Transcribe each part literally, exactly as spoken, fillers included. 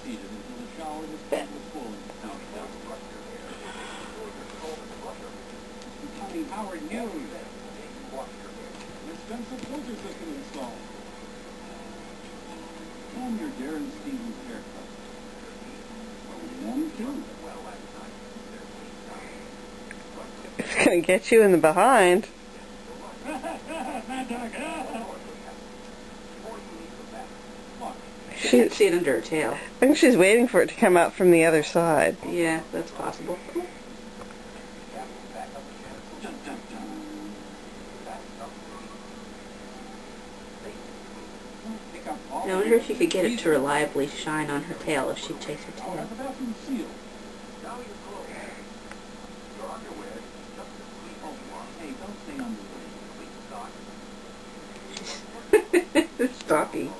seated until the shower was full. Tommy Howard News. An expensive filter system installed. And your Darren Stevens haircut. One, two. It's gonna get you in the behind. She can't see it under her tail. I think she's waiting for it to come out from the other side. Yeah, that's possible. I wonder if you could get it to reliably shine on her tail if she chased her tail. She's stalking.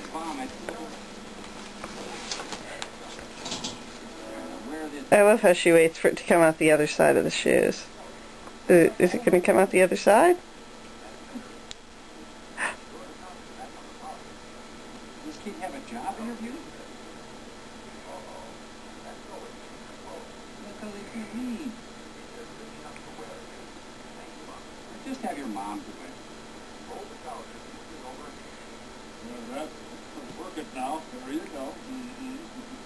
I love how she waits for it to come out the other side of the shoes. Uh, is it going to come out the other side? This kid have a job interview? Because they can't leave. Just have your mom do it. Well, that's work it now. There you go. Mm-hmm.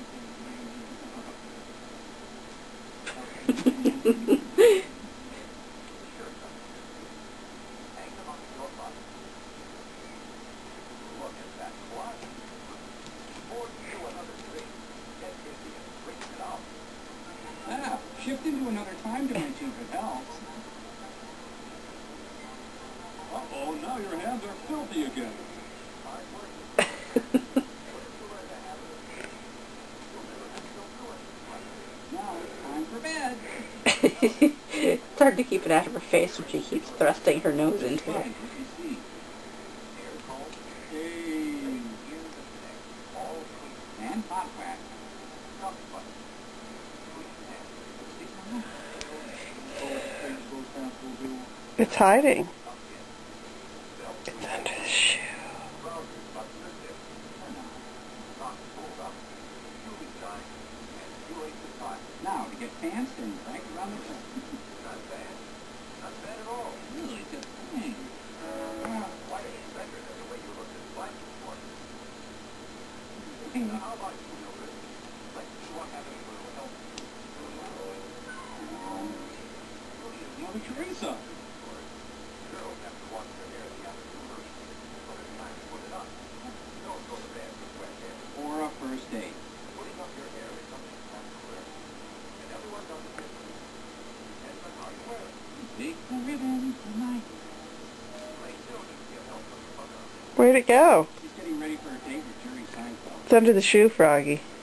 Ah, shift into another time dimension if it helps. Uh-oh, now your hands are filthy again. Now it's time for bed. It's hard to keep it out of her face when she keeps thrusting her nose into it. And hot wax. It's hiding. It's under the shoe. Now, to get pants and right around the front. Not bad. Not bad at all. Really, just fine. Uh, quite a better than the way you looked at life before. Hey, how about you, Mildred? Like, you want to have any little help? Um, Mother Teresa. Girls have to wash their hair the other two first. So it's time to put it up. Don't go to bed with wet hair. Or a first date. Putting up your hair is something spectacular. And everyone does it differently. Depends on how you wear it. Take the ribbon tonight. Where'd it go? She's getting ready for a date with Jerry Seinfeld. It's under the shoe, Froggy.